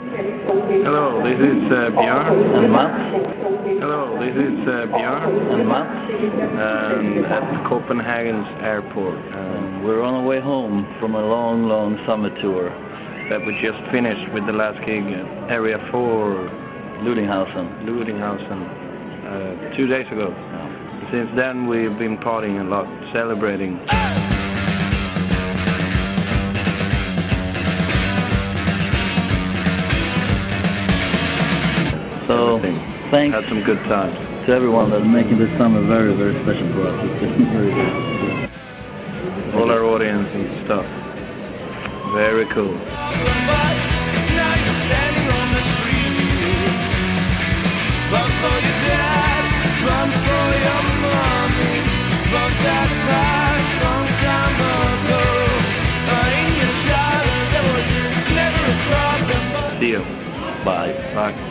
Hello, this is Björn. And Mats. Hello, this is Björn. And Mats. At Copenhagen's airport. We're on our way home from a long, long summer tour That we just finished with the last gig at Area 4, Ludinghausen. 2 days ago. Since then we've been partying a lot, celebrating. So, thanks Had some good times. to everyone that's making this summer very, very special for us. It's been very good. All our audience and stuff. Very cool. Now you're standing on the street. Bumps for your dad, bumps for your mommy, bumps that passed long time ago. In your childhood there was never a problem. See you. Bye. Bye.